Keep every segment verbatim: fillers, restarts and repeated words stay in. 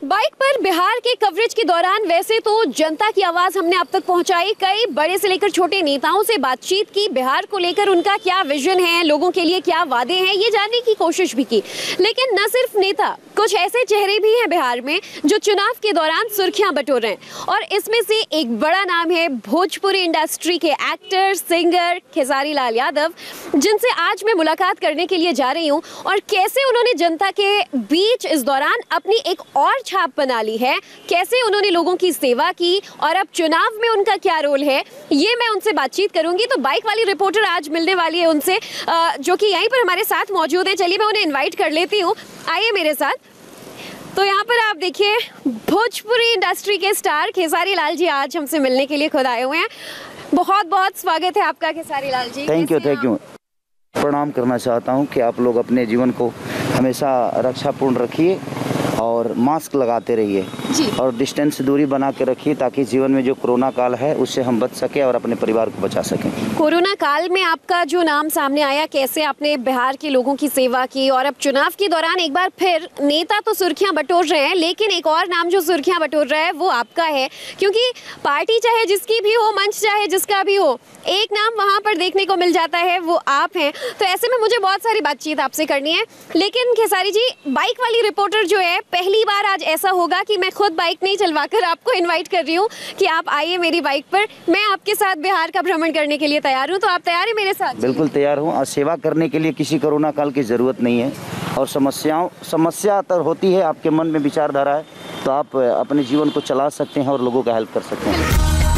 Bike पर बिहार के coverage के दौरान वैसे तो जनता की आवाज हमने अब तक पहुंचाई, कई बड़े से लेकर छोटे नेताओं से बातचीत की, बिहार को लेकर उनका क्या विजन है, लोगों के लिए क्या वादे हैं, ये जानने की कोशिश भी की। लेकिन न सिर्फ नेता, कुछ ऐसे चेहरे भी हैं बिहार में जो चुनाव के दौरान सुर्खियां बटोर रहे हैं और इसमें से एक बड़ा नाम है भोजपुरी इंडस्ट्री के एक्टर सिंगर खेसारी लाल यादव, जिनसे आज मैं मुलाकात करने के लिए जा रही हूं और कैसे उन्होंने जनता के बीच इस दौरान अपनी एक और छाप बना ली है, कैसे उन्होंने लोगों की सेवा की और अब चुनाव में उनका क्या रोल है, ये मैं उनसे बातचीत करूंगी। तो बाइक वाली रिपोर्टर आज मिलने वाली है उनसे, जो कि यहीं पर हमारे साथ मौजूद है। चलिए मैं उन्हें इन्वाइट कर लेती हूँ, आइए मेरे साथ। तो यहाँ पर आप देखिए भोजपुरी इंडस्ट्री के स्टार खेसारी लाल जी आज हमसे मिलने के लिए खुद आए हुए हैं। बहुत बहुत स्वागत है आपका Khesari Lal ji. Thank you thank you. प्रणाम करना चाहता हूँ कि आप लोग अपने जीवन को हमेशा रक्षापूर्ण रखिए और मास्क लगाते रहिए और डिस्टेंस दूरी बना के रखिए ताकि जीवन में जो कोरोना काल है उससे हम बच सके और अपने परिवार को बचा सकें। कोरोना काल में आपका जो नाम सामने आया, कैसे आपने बिहार के लोगों की सेवा की और अब चुनाव के दौरान एक बार फिर नेता तो सुर्खियां बटोर रहे हैं, लेकिन एक और नाम जो सुर्खियां बटोर रहा है वो आपका है, क्योंकि पार्टी चाहे जिसकी भी हो, मंच चाहे जिसका भी हो, एक नाम वहाँ पर देखने को मिल जाता है, वो आप हैं। तो ऐसे में मुझे बहुत सारी बातचीत आपसे करनी है, लेकिन खेसारी जी, बाइक वाली रिपोर्टर जो है, पहली बार आज ऐसा होगा कि मैं खुद बाइक नहीं चलवाकर आपको इनवाइट कर रही हूँ कि आप आइए मेरी बाइक पर, मैं आपके साथ बिहार का भ्रमण करने के लिए तैयार हूँ। तो आप तैयार हैं मेरे साथ? बिल्कुल तैयार हूँ और सेवा करने के लिए किसी कोरोना काल की जरूरत नहीं है और समस्याओं समस्या तो होती है, आपके मन में विचारधारा है तो आप अपने जीवन को चला सकते हैं और लोगों का हेल्प कर सकते हैं।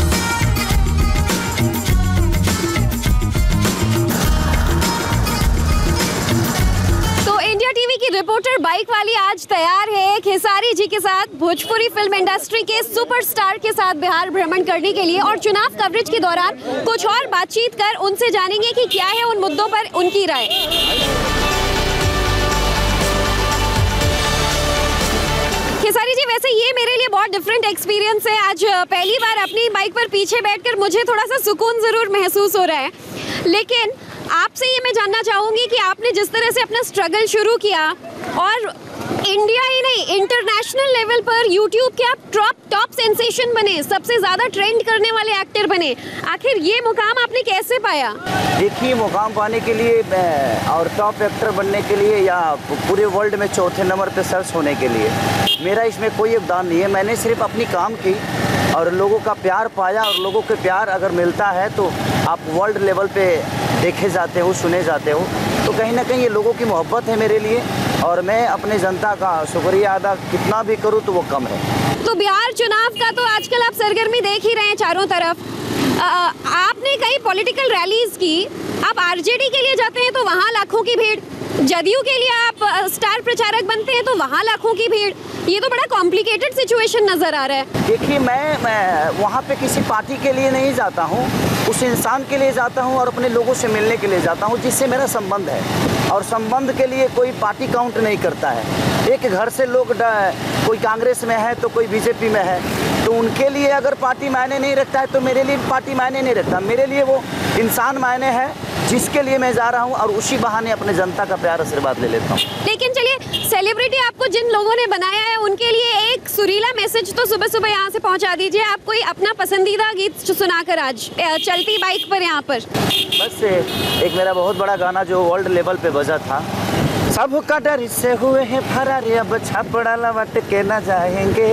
रिपोर्टर बाइक वाली आज तैयार है खेसारी जी के साथ भोजपुरी फिल्म इंडस्ट्री के सुपरस्टार के साथ बिहार भ्रमण करने के लिए और चुनाव कवरेज के दौरान कुछ और बातचीत कर उनसे जानेंगे कि क्या है उन मुद्दों पर उनकी राय। खेसारी जी, वैसे ये मेरे लिए बहुत डिफरेंट एक्सपीरियंस है। आज पहली बार अपनी बाइक पर पीछे बैठकर मुझे थोड़ा सा सुकून जरूर महसूस हो रहा है, लेकिन आपसे ये मैं जानना चाहूंगी कि आपने जिस तरह से अपना स्ट्रगल शुरू किया और इंडिया ही नहीं इंटरनेशनल लेवल पर यूट्यूब के आप टॉप टॉप सेंसेशन बने, सबसे ज्यादा ट्रेंड करने वाले एक्टर बने, आखिर ये मुकाम आपने कैसे पाया? देखिए, मुकाम पाने के लिए और टॉप एक्टर बनने के लिए या पूरे वर्ल्ड में चौथे नंबर पे सर्च होने के लिए मेरा इसमें कोई योगदान नहीं है। मैंने सिर्फ अपनी काम की और लोगों का प्यार पाया और लोगों के प्यार अगर मिलता है तो आप वर्ल्ड लेवल पे देखे जाते हो, सुने जाते हो, तो कहीं ना कहीं ये लोगों की मोहब्बत है मेरे लिए और मैं अपने जनता का शुक्रिया अदा कितना भी करूँ तो वो कम है। तो बिहार चुनाव का तो आजकल आप सरगर्मी देख ही रहे हैं चारों तरफ। आ, आपने कई पॉलिटिकल रैलीज की, आप आरजेडी के लिए जाते हैं तो वहाँ लाखों की भीड़, जदयू के लिए आप स्टार प्रचारक बनते हैं तो वहाँ लाखों की भीड़, ये तो बड़ा कॉम्प्लिकेटेड सिचुएशन नजर आ रहा है। देखिए, मैं, मैं वहाँ पे किसी पार्टी के लिए नहीं जाता हूँ, उस इंसान के लिए जाता हूँ और अपने लोगों से मिलने के लिए जाता हूँ जिससे मेरा संबंध है और संबंध के लिए कोई पार्टी काउंट नहीं करता है। एक घर से लोग कोई कांग्रेस में है तो कोई बीजेपी में है, तो उनके लिए अगर पार्टी मायने नहीं रखता है तो मेरे लिए पार्टी मायने नहीं रखता। मेरे लिए वो इंसान मायने है जिसके लिए मैं जा रहा हूँ और उसी बहाने अपने जनता का प्यार आशीर्वाद ले लेता हूँ। लेकिन चलिए, सेलिब्रिटी आपको जिन लोगों ने बनाया है उनके लिए एक सुरीला मैसेज तो सुबह सुबह यहाँ से पहुँचा दीजिए। आप कोई अपना पसंदीदा गीत सुनाकर आज चलती बाइक पर यहाँ पर। बस एक मेरा बहुत बड़ा गाना जो वर्ल्ड लेवल पे बजा था, सबका डर इससे हुए हैं फरार, अब छापड़ा लौट के न जाएंगे,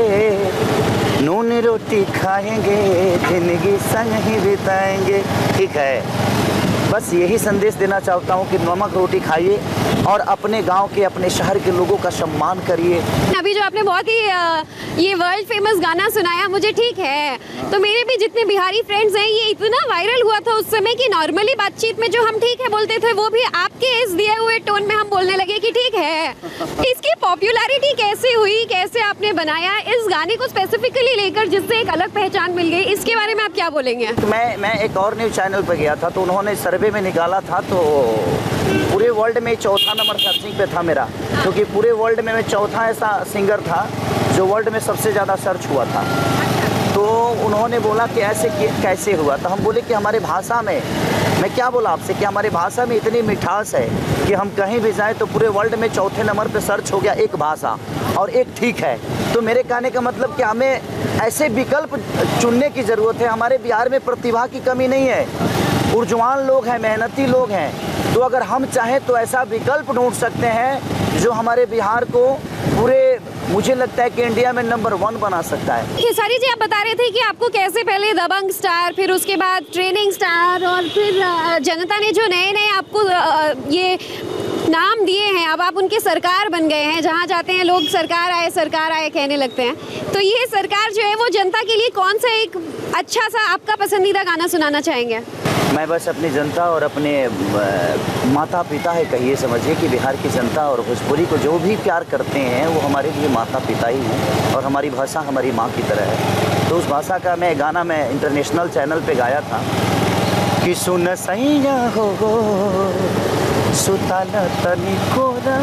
नून रोटी खाएंगे, जिंदगी संग ही बिताएंगे। ठीक है, बस यही संदेश देना चाहता हूँ कि नमक रोटी खाइए और अपने गांव के, अपने शहर के लोगों का सम्मान करिए। अभी जो आपने बहुत ही ये वर्ल्ड फेमस गाना सुनाया मुझे, ठीक है, तो मेरे भी जितने बिहारी फ्रेंड्स हैं, ये इतना वायरल हुआ था उस समय कि नॉर्मली बातचीत में जो हम ठीक है बोलते थे वो भी आपके इस दिए हुए टोन में हम बोलने लगे कि ठीक है। इसकी पॉपुलैरिटी कैसे हुई, कैसे आपने बनाया इस गाने को स्पेसिफिकली लेकर जिससे एक अलग पहचान मिल गई, इसके बारे में आप क्या बोलेंगे? मैं मैं एक और न्यूज चैनल पर गया था तो उन्होंने सर्वे में निकाला था तो पूरे वर्ल्ड में चौथा नंबर सर्चिंग पे था मेरा, क्योंकि पूरे वर्ल्ड में मैं चौथा ऐसा सिंगर था जो वर्ल्ड में सबसे ज़्यादा सर्च हुआ था। तो उन्होंने बोला कि ऐसे कैसे हुआ, तो हम बोले कि हमारे भाषा में, मैं क्या बोला आपसे कि हमारे भाषा में इतनी मिठास है कि हम कहीं भी जाएं तो पूरे वर्ल्ड में चौथे नंबर पे सर्च हो गया एक भाषा और एक ठीक है। तो मेरे कहने का मतलब कि हमें ऐसे विकल्प चुनने की ज़रूरत है। हमारे बिहार में प्रतिभा की कमी नहीं है, ऊर्जावान लोग हैं, मेहनती लोग हैं। तो अगर हम चाहें तो ऐसा विकल्प ढूंढ सकते हैं जो हमारे बिहार को पूरे, मुझे लगता है कि इंडिया में नंबर वन बना सकता है। खेसारी जी, आप बता रहे थे कि आपको कैसे पहले दबंग स्टार, फिर उसके बाद ट्रेनिंग स्टार और फिर जनता ने जो नए नए आपको ये नाम दिए हैं, अब आप उनके सरकार बन गए हैं। जहाँ जाते हैं लोग सरकार आए सरकार आए कहने लगते हैं। तो ये सरकार जो है वो जनता के लिए कौन सा एक अच्छा सा आपका पसंदीदा गाना सुनाना चाहेंगे? मैं बस अपनी जनता और अपने माता पिता है कहिए समझिए कि बिहार की जनता और भोजपुरी को जो भी प्यार करते हैं वो हमारे लिए माता पिता ही हैं और हमारी भाषा हमारी माँ की तरह है। तो उस भाषा का मैं गाना मैं इंटरनेशनल चैनल पे गाया था कि सुन सैया हो गो सुताल तनी कोरा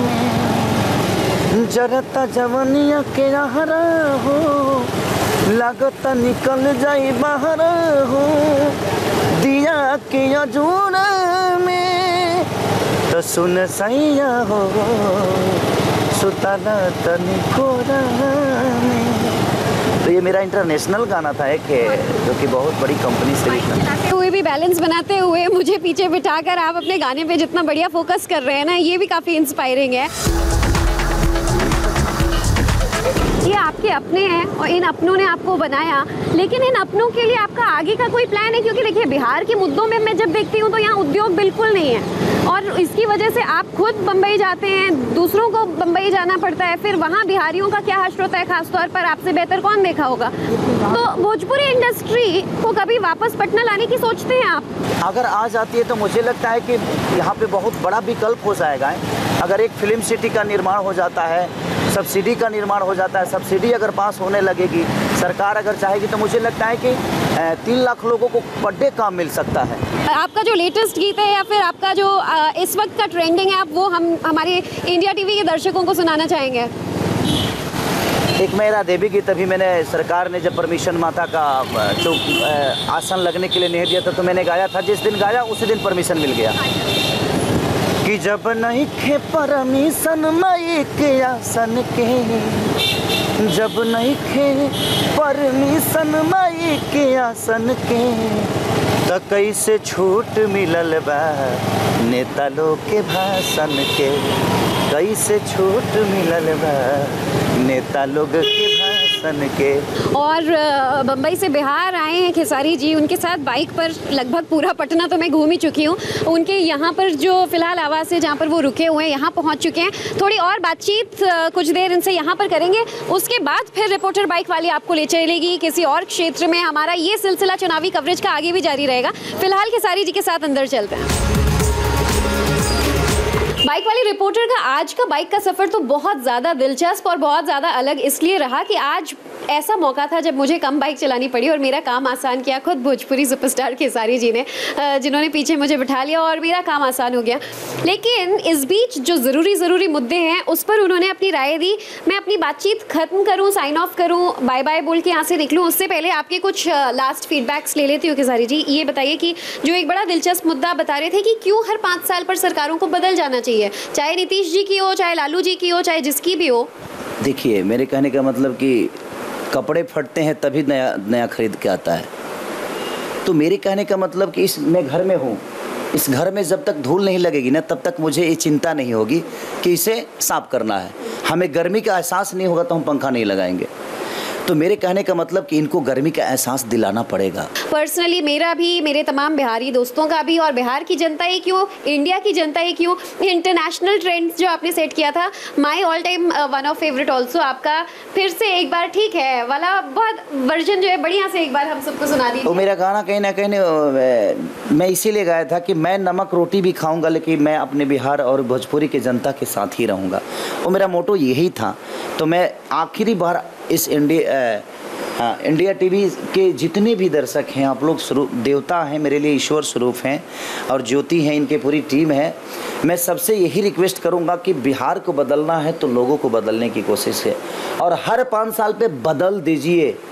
में जरता जवनिया के आहरा हो लागत निकल जाई बाहर हो दिया के अजूर में तो सुन सैया हो सुताला तनी कोरा में। तो ये मेरा इंटरनेशनल गाना था एक जो कि बहुत बड़ी कंपनी से लिखा हुए भी बैलेंस बनाते हुए मुझे पीछे बिठाकर आप अपने गाने पे जितना बढ़िया फोकस कर रहे हैं ना, ये भी काफ़ी इंस्पायरिंग है। ये आपके अपने हैं और इन अपनों ने आपको बनाया, लेकिन इन अपनों के लिए आपका आगे का कोई प्लान है? क्योंकि देखिए बिहार के मुद्दों में मैं जब देखती हूँ तो यहाँ उद्योग बिल्कुल नहीं है और इसकी वजह से आप खुद बम्बई जाते हैं, दूसरों को बम्बई जाना पड़ता है, फिर वहाँ बिहारियों का क्या हश्र होता है, खासतौर पर आपसे बेहतर कौन देखा होगा। तो भोजपुरी इंडस्ट्री को कभी वापस पटना लाने की सोचते हैं आप? अगर आ जाती है तो मुझे लगता है कि यहाँ पे बहुत बड़ा विकल्प हो जाएगा। अगर एक फिल्म सिटी का निर्माण हो जाता है, सब्सिडी का निर्माण हो जाता है, सब्सिडी अगर पास होने लगेगी, सरकार अगर चाहेगी तो मुझे लगता है कि तीन लाख लोगों को पर डे काम मिल सकता है। आपका जो लेटेस्ट गीत है या फिर आपका जो इस वक्त का ट्रेंडिंग है, आप वो हम हमारे इंडिया टीवी के दर्शकों को सुनाना चाहेंगे? एक मेरा देवी गीत अभी मैंने, सरकार ने जब परमिशन माता का जो आसन लगने के लिए नहीं दिया था तो मैंने गाया था। जिस दिन गाया उसी दिन परमिशन मिल गया कि जब नहीं खे परमिशन माई के आसन के, जब नहीं खे परमिशन माई के आसन के तो कैसे छूट मिलल बा नेता लोग के भाषण के, कैसे छूट मिलल बा नेता लोग के भाषण के। और बम्बई से बिहार आए हैं खेसारी जी, उनके साथ बाइक पर लगभग पूरा पटना तो मैं घूम ही चुकी हूँ। उनके यहाँ पर जो फिलहाल आवास है जहाँ पर वो रुके हुए हैं, यहाँ पहुँच चुके हैं। थोड़ी और बातचीत कुछ देर इनसे यहाँ पर करेंगे, उसके बाद फिर रिपोर्टर बाइक वाली आपको ले चलेगी किसी और क्षेत्र में। हमारा ये सिलसिला चुनावी कवरेज का आगे भी जारी रहेगा। फिलहाल खेसारी जी के साथ अंदर चलते हैं। बाइक वाली रिपोर्टर का आज का बाइक का सफ़र तो बहुत ज़्यादा दिलचस्प और बहुत ज़्यादा अलग इसलिए रहा कि आज ऐसा मौका था जब मुझे कम बाइक चलानी पड़ी और मेरा काम आसान किया खुद भोजपुरी सुपरस्टार खेसारी जी ने, जिन्होंने पीछे मुझे बिठा लिया और मेरा काम आसान हो गया। लेकिन इस बीच जो ज़रूरी ज़रूरी मुद्दे हैं उस पर उन्होंने अपनी राय दी। मैं अपनी बातचीत ख़त्म करूँ, साइन ऑफ करूँ, बाय बाय बोल के यहाँ से निकलूँ, उससे पहले आपके कुछ लास्ट फीडबैक्स ले लेती हूँ खेसारी जी। ये बताइए कि जो एक बड़ा दिलचस्प मुद्दा बता रहे थे कि क्यों हर पाँच साल पर सरकारों को बदल जाना चाहिए, चाहे नीतीश जी की हो, चाहे लालू जी की हो, चाहे जिसकी भी हो। देखिए मेरे कहने का मतलब कि कपड़े फटते हैं तभी नया नया खरीद के आता है। तो मेरे कहने का मतलब कि इस मैं घर में हूँ, इस घर में जब तक धूल नहीं लगेगी ना तब तक मुझे ये चिंता नहीं होगी कि इसे साफ करना है। हमें गर्मी का एहसास नहीं होगा तो हम पंखा नहीं लगाएंगे। तो मेरे कहने का मतलब कि इनको गर्मी का एहसास दिलाना पड़ेगा। पर्सनली मेरा भी, मेरे तमाम बिहारी दोस्तों का भी, और बिहार की जनता ही क्यों, इंडिया की जनता ही क्यों, इंटरनेशनल ट्रेंड्स जो आपने सेट किया था, my all time one of favourite also आपका फिर से एक बार ठीक है वाला बहुत वर्जन जो है बढ़िया से एक बार हम सबको सुना दीजिए। तो मेरा गाना कहीं ना कहीं मैं इसीलिए गाया था कि मैं नमक रोटी भी खाऊंगा लेकिन मैं अपने बिहार और भोजपुरी के जनता के साथ ही रहूँगा। वो मेरा मोटो यही था। तो मैं आखिरी बार इस इंडिया हाँ इंडिया टीवी के जितने भी दर्शक हैं, आप लोग स्वरूप देवता हैं मेरे लिए, ईश्वर स्वरूप हैं और ज्योति हैं, इनके पूरी टीम है। मैं सबसे यही रिक्वेस्ट करूंगा कि बिहार को बदलना है तो लोगों को बदलने की कोशिश है और हर पाँच साल पे बदल दीजिए।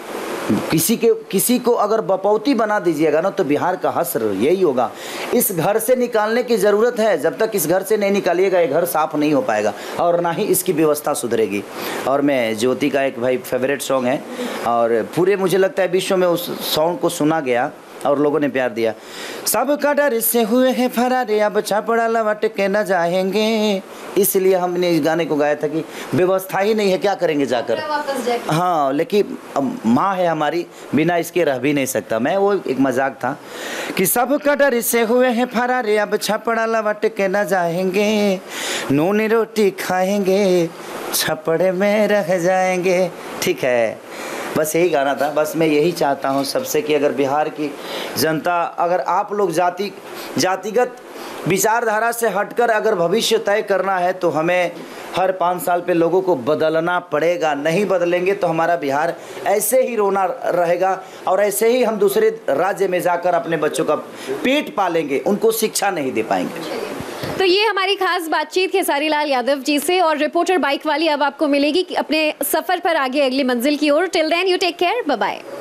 किसी के किसी को अगर बपौती बना दीजिएगा ना तो बिहार का हश्र यही होगा। इस घर से निकालने की ज़रूरत है, जब तक इस घर से नहीं निकालिएगा ये घर साफ़ नहीं हो पाएगा और ना ही इसकी व्यवस्था सुधरेगी। और मैं ज्योति का एक भाई फेवरेट सॉन्ग है और पूरे मुझे लगता है विश्व में उस सॉन्ग को सुना गया और लोगों ने प्यार दिया। सबका डर से हुए हैं फरारे, अब छापड़ा लौट के न जाएंगे। इसलिए हमने इस गाने को गाया था कि व्यवस्था ही नहीं है, क्या करेंगे जाकर। हाँ, लेकिन माँ है हमारी, बिना इसके रह भी नहीं सकता मैं। वो एक मजाक था कि सबका डर से हुए हैं फरारे, अब छापड़ा लौट के न जाएंगे। नूनी रोटी खाएंगे, छपड़े में रह जाएंगे। ठीक है, बस यही गाना था। बस मैं यही चाहता हूँ सबसे कि अगर बिहार की जनता, अगर आप लोग जाति जातिगत विचारधारा से हटकर अगर भविष्य तय करना है तो हमें हर पाँच साल पे लोगों को बदलना पड़ेगा। नहीं बदलेंगे तो हमारा बिहार ऐसे ही रोना रहेगा और ऐसे ही हम दूसरे राज्य में जाकर अपने बच्चों का पेट पालेंगे, उनको शिक्षा नहीं दे पाएंगे। तो ये हमारी खास बातचीत खेसारी लाल यादव जी से। और रिपोर्टर बाइक वाली अब आपको मिलेगी अपने सफर पर आगे अगली मंजिल की ओर। Till then you take care, bye bye.